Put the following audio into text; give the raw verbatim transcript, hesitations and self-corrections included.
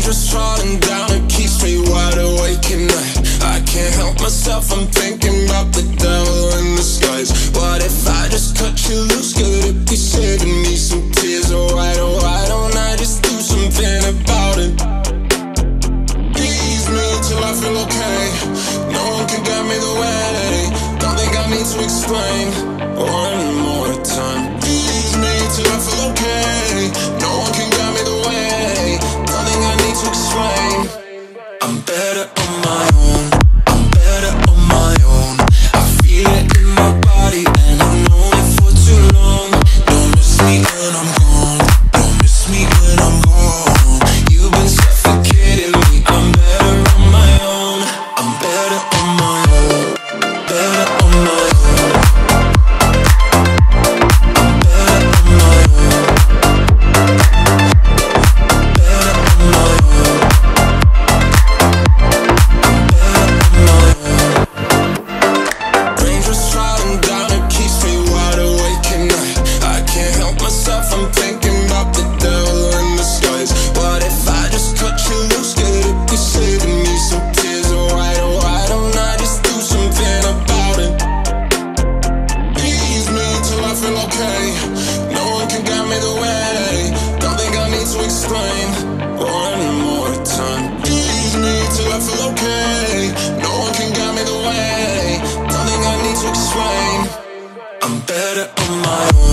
Raindrops falling down, it keeps me wide awake at night. I can't help myself, I'm thinking about the devil in the skies. What if I just cut you loose? Could it be saving me some tears? Oh, why, oh, why don't I just do something about it? Ease me till I feel okay. No one can guide me the way. Don't think I need to explain one more time. Ease me till I feel okay. No one can guide me the way. Don't think I need to explain. I'm better on my own. I'm better on my own. I feel it in my body and I've known it for too long. Don't miss me when I'm gone. Don't miss me when I'm gone. You've been suffocating me. I'm better on my own. I'm better on my own. Better on my own. I'm better on my own. Better on my own. Raindrops falling down, it keeps me wide awake at night. I can't help myself, I'm thinking about the devil in the skies. What if I just cut you loose? Could it be saving me some tears? Oh, why, oh, why don't I just do something about it? Ease me till I feel okay. No one can guide me the way. Don't think I need to explain one more time. Ease me till I feel okay. No one can guide me the way. Don't think I need to explain. I'm better on my own.